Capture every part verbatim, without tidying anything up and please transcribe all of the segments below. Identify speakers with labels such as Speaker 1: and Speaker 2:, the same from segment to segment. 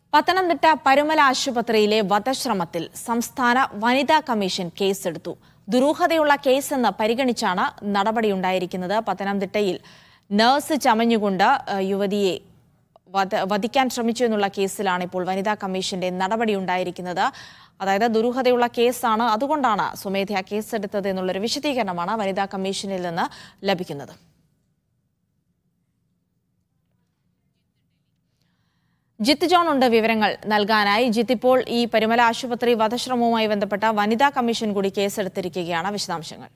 Speaker 1: പത്തനംതിട്ട പരുമല ആശുപത്രിയിലെ വധശ്രമത്തിൽ സംസ്ഥാന വനിതാ കമ്മീഷൻ കേസെടുത്തു. ദുരൂഹതയുള്ള കേസെന്ന് പരിഗണിച്ചാണ് നടപടിയുണ്ടായിരിക്കുന്നത്. പത്തനംതിട്ടയിൽ നഴ്സ് ചമഞ്ഞുകൊണ്ട് യുവതിയെ വധിക്കാൻ ശ്രമിച്ചു എന്നുള്ള കേസിലാണ് ഇപ്പോൾ വനിതാ കമ്മീഷന്റെ നടപടിയുണ്ടായിരിക്കുന്നത്. അതായത് ദുരൂഹതയുള്ള കേസാണ്, അതുകൊണ്ടാണ് സ്വമേധയാ കേസെടുത്തത് എന്നുള്ളൊരു വിശദീകരണമാണ് വനിതാ കമ്മീഷനിൽ നിന്ന് ലഭിക്കുന്നത്. ജിത്ത് ജോൺ ഉണ്ട് വിവരങ്ങൾ നൽകാനായി. ജിത്ത്, ഇപ്പോൾ ഈ പരുമല ആശുപത്രി വധശ്രമവുമായി ബന്ധപ്പെട്ട വനിതാ കമ്മീഷൻ കൂടി കേസെടുത്തിരിക്കുകയാണ്. വിശദാംശങ്ങൾ.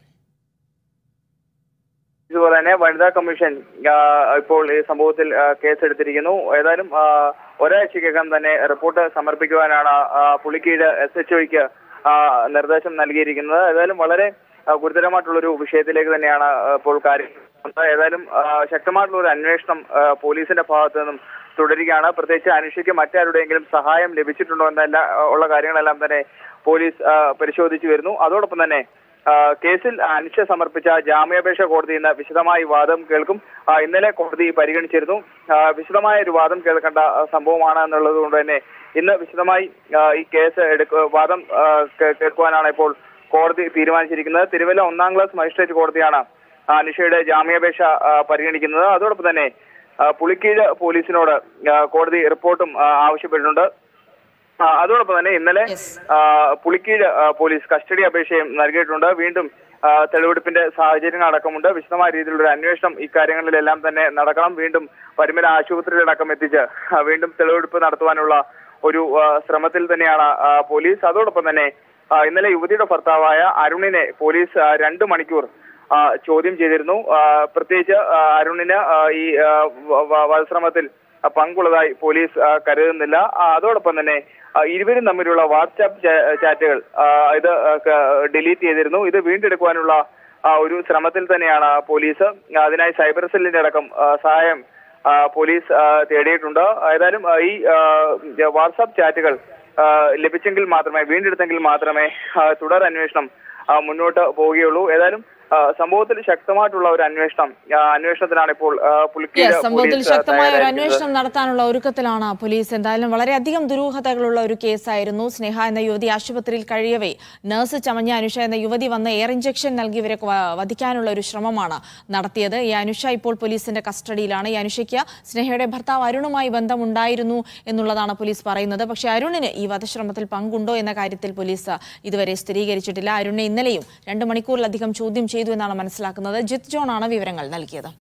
Speaker 2: ഇതുപോലെ തന്നെ വനിതാ കമ്മീഷൻ ഇപ്പോൾ ഈ സംഭവത്തിൽ കേസെടുത്തിരിക്കുന്നു. ഏതായാലും ഒരാഴ്ചക്കകം തന്നെ റിപ്പോർട്ട് സമർപ്പിക്കുവാനാണ് പുളിക്കീട് എസ് എച്ച് ഒക്ക് നിർദ്ദേശം നൽകിയിരിക്കുന്നത്. ഏതായാലും വളരെ ഗുരുതരമായിട്ടുള്ളൊരു വിഷയത്തിലേക്ക് തന്നെയാണ് ഇപ്പോൾ കാര്യം. ഏതായാലും ശക്തമായിട്ടുള്ള ഒരു അന്വേഷണം പോലീസിന്റെ ഭാഗത്തു നിന്നും തുടരുകയാണ്. പ്രത്യേകിച്ച് അനുഷയ്ക്ക് മറ്റാരുടെയെങ്കിലും സഹായം ലഭിച്ചിട്ടുണ്ടോ എന്നല്ല ഉള്ള കാര്യങ്ങളെല്ലാം തന്നെ പോലീസ് പരിശോധിച്ചു വരുന്നു. അതോടൊപ്പം തന്നെ കേസിൽ അനുഷ സമർപ്പിച്ച ജാമ്യാപേക്ഷ കോടതി ഇന്ന് വിശദമായി വാദം കേൾക്കും. ഇന്നലെ കോടതി പരിഗണിച്ചിരുന്നു. വിശദമായ ഒരു വാദം കേൾക്കേണ്ട സംഭവമാണ് എന്നുള്ളത് കൊണ്ട് തന്നെ ഇന്ന് വിശദമായി ഈ കേസ് എടുക്ക വാദം കേൾക്കുവാനാണ് ഇപ്പോൾ കോടതി തീരുമാനിച്ചിരിക്കുന്നത്. തിരുവല്ല ഒന്നാം ക്ലാസ് മജിസ്ട്രേറ്റ് കോടതിയാണ് അനുഷയുടെ ജാമ്യാപേക്ഷ പരിഗണിക്കുന്നത്. അതോടൊപ്പം തന്നെ പുളിക്കീട് പോലീസിനോട് കോടതി റിപ്പോർട്ടും ആവശ്യപ്പെട്ടിട്ടുണ്ട്. അതോടൊപ്പം തന്നെ ഇന്നലെ പുളിക്കീട് പോലീസ് കസ്റ്റഡി അപേക്ഷയും നൽകിയിട്ടുണ്ട്. വീണ്ടും തെളിവെടുപ്പിന്റെ സാഹചര്യങ്ങൾ അടക്കമുണ്ട്. വിശദമായ രീതിയിലുള്ള അന്വേഷണം ഇക്കാര്യങ്ങളിലെല്ലാം തന്നെ നടക്കണം. വീണ്ടും പരുമല ആശുപത്രിയിലടക്കം എത്തിച്ച് വീണ്ടും തെളിവെടുപ്പ് നടത്തുവാനുള്ള ഒരു ശ്രമത്തിൽ തന്നെയാണ് പോലീസ്. അതോടൊപ്പം തന്നെ ഇന്നലെ യുവതിയുടെ ഭർത്താവായ അരുണിനെ പോലീസ് രണ്ടു മണിക്കൂർ ചോദ്യം ചെയ്തിരുന്നു. പ്രത്യേകിച്ച് അരുണിന് ഈ വധശ്രമത്തിൽ പങ്കുള്ളതായി പോലീസ് കരുതുന്നില്ല. അതോടൊപ്പം തന്നെ ഇരുവരും തമ്മിലുള്ള വാട്സാപ്പ് ചാറ്റുകൾ ഇത് ഡിലീറ്റ് ചെയ്തിരുന്നു. ഇത് വീണ്ടെടുക്കുവാനുള്ള ഒരു ശ്രമത്തിൽ തന്നെയാണ് പോലീസ്. അതിനായി സൈബർ സെല്ലിന്റെ അടക്കം സഹായം പോലീസ് തേടിയിട്ടുണ്ട്. ഏതായാലും ഈ വാട്സാപ്പ് ചാറ്റുകൾ ലഭിച്ചെങ്കിൽ മാത്രമേ വീണ്ടെടുത്തെങ്കിൽ മാത്രമേ തുടർ അന്വേഷണം മുന്നോട്ട് പോവുകയുള്ളൂ. ഏതായാലും സംഭവത്തിൽ ശക്തമായിട്ടുള്ള ഒരു അന്വേഷണം അന്വേഷണത്തിനാണ് ഇപ്പോൾ
Speaker 1: സംഭവത്തിൽ ശക്തമായ ഒരു അന്വേഷണം നടത്താനുള്ള ഒരുക്കത്തിലാണ് പോലീസ്. എന്തായാലും വളരെയധികം ദുരൂഹതകളുള്ള ഒരു കേസായിരുന്നു. സ്നേഹ എന്ന യുവതി ആശുപത്രിയിൽ കഴിയവേ നഴ്സ് ചമഞ്ഞ അനുഷ എന്ന യുവതി വന്ന് എയർ ഇഞ്ചക്ഷൻ നൽകി ഇവരെ വധിക്കാനുള്ള ഒരു ശ്രമമാണ് നടത്തിയത്. ഈ അനുഷ ഇപ്പോൾ പോലീസിന്റെ കസ്റ്റഡിയിലാണ്. ഈ അനുഷയ്ക്ക് സ്നേഹയുടെ ഭർത്താവ് അരുണുമായി ബന്ധമുണ്ടായിരുന്നു എന്നുള്ളതാണ് പോലീസ് പറയുന്നത്. പക്ഷേ അരുണിന് ഈ വധശ്രമത്തിൽ പങ്കുണ്ടോ എന്ന കാര്യത്തിൽ പോലീസ് ഇതുവരെ സ്ഥിരീകരിച്ചിട്ടില്ല. അരുണിനെ ഇന്നലെയും രണ്ട് മണിക്കൂറിലധികം ചോദ്യം ചെയ്തു എന്നാണ് മനസ്സിലാക്കുന്നത്. ജിത്ത് ജോൺ ആണ് വിവരങ്ങൾ നൽകിയത്.